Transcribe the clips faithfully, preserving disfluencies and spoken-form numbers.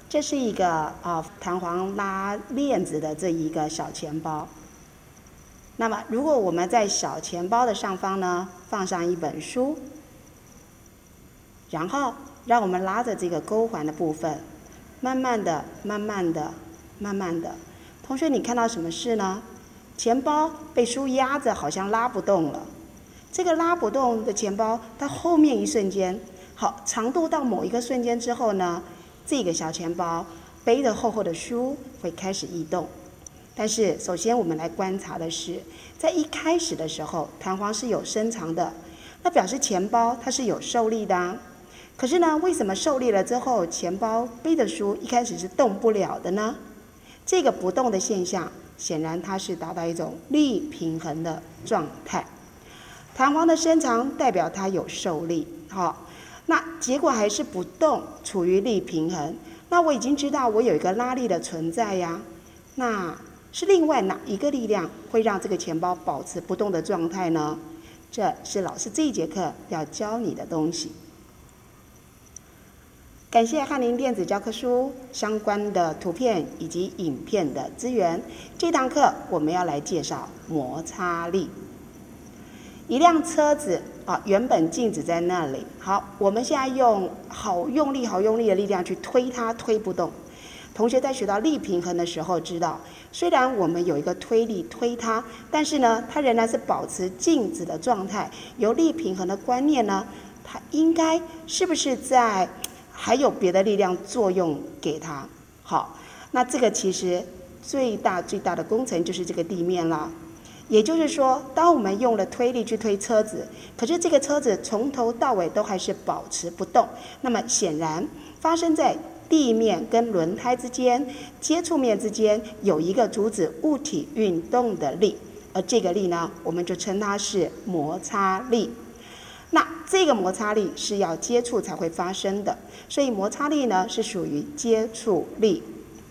这是一个啊弹簧拉链子的这一个小钱包。那么，如果我们在小钱包的上方呢放上一本书，然后让我们拉着这个钩环的部分，慢慢的、慢慢的、慢慢的，同学，你看到什么事呢？钱包被书压着，好像拉不动了。这个拉不动的钱包，它后面一瞬间，好，长度到某一个瞬间之后呢，这个小钱包背着厚厚的书会开始移动。但是，首先我们来观察的是，在一开始的时候，弹簧是有伸长的，那表示钱包它是有受力的啊。可是呢，为什么受力了之后，钱包背着书一开始是动不了的呢？这个不动的现象，显然它是达到一种力平衡的状态。弹簧的伸长代表它有受力，好，那结果还是不动，处于力平衡。那我已经知道我有一个拉力的存在呀，那是另外哪一个力量会让这个钱包保持不动的状态呢？这是老师这一节课要教你的东西。感谢翰林电子教科书相关的图片以及影片的资源。这堂课我们要来介绍摩擦力。一辆车子啊，原本静止在那里，好，我们现在用好用力、好用力的力量去推它，推不动。同学在学到力平衡的时候知道，虽然我们有一个推力推它，但是呢，它仍然是保持静止的状态。有力平衡的观念呢，它应该是不是在还有别的力量作用给它？好，那这个其实最大最大的工程就是这个地面了。也就是说，当我们用了推力去推车子，可是这个车子从头到尾都还是保持不动，那么显然发生在地面跟轮胎之间、接触面之间有一个阻止物体运动的力，而这个力呢，我们就称它是摩擦力。那这个摩擦力是要接触才会发生的，所以摩擦力呢是属于接触力。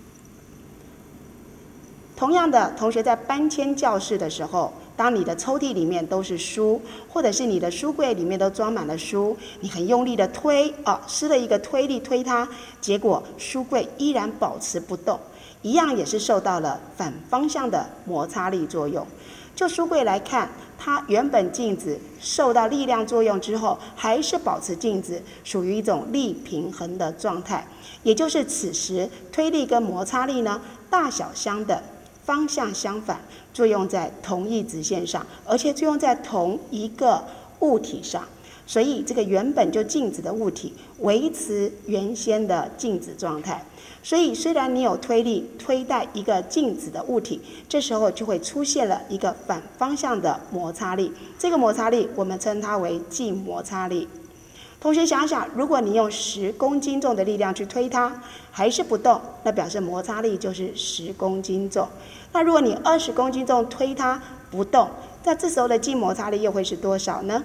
同样的，同学在搬迁教室的时候，当你的抽屉里面都是书，或者是你的书柜里面都装满了书，你很用力的推，哦，施了一个推力推它，结果书柜依然保持不动，一样也是受到了反方向的摩擦力作用。就书柜来看，它原本静止，受到力量作用之后，还是保持静止，属于一种力平衡的状态。也就是此时推力跟摩擦力呢，大小相等，方向相反，作用在同一直线上，而且作用在同一个物体上。所以这个原本就静止的物体维持原先的静止状态。所以虽然你有推力推带一个静止的物体，这时候就会出现了一个反方向的摩擦力，这个摩擦力我们称它为静摩擦力。同学想想，如果你用十公斤重的力量去推它，还是不动，那表示摩擦力就是十公斤重。那如果你二十公斤重推它不动，那这时候的静摩擦力又会是多少呢？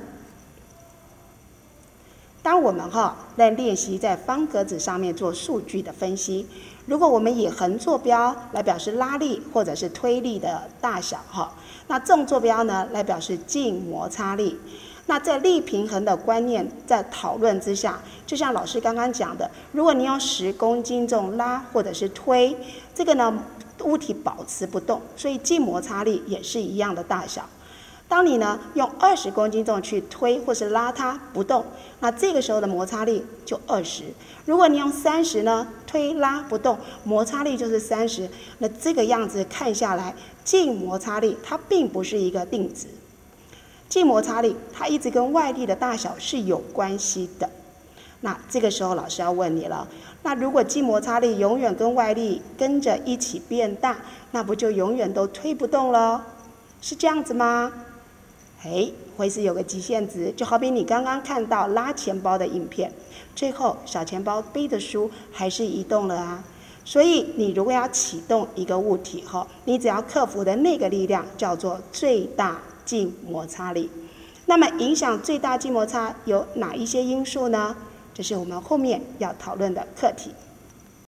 当我们哈在练习在方格子上面做数据的分析，如果我们以横坐标来表示拉力或者是推力的大小哈，那纵坐标呢来表示静摩擦力。那在力平衡的观念在讨论之下，就像老师刚刚讲的，如果你用十公斤重拉或者是推，这个呢物体保持不动，所以静摩擦力也是一样的大小。当你呢用二十公斤重去推或是拉它不动，那这个时候的摩擦力就二十。如果你用三十呢推拉不动，摩擦力就是三十。那这个样子看下来，静摩擦力它并不是一个定值。静摩擦力它一直跟外力的大小是有关系的。那这个时候老师要问你了，那如果静摩擦力永远跟外力跟着一起变大，那不就永远都推不动了？是这样子吗？哎，会是有个极限值，就好比你刚刚看到拉钱包的影片，最后小钱包背的书还是移动了啊。所以你如果要启动一个物体后，你只要克服的那个力量叫做最大静摩擦力。那么影响最大静摩擦有哪一些因素呢？这是我们后面要讨论的课题。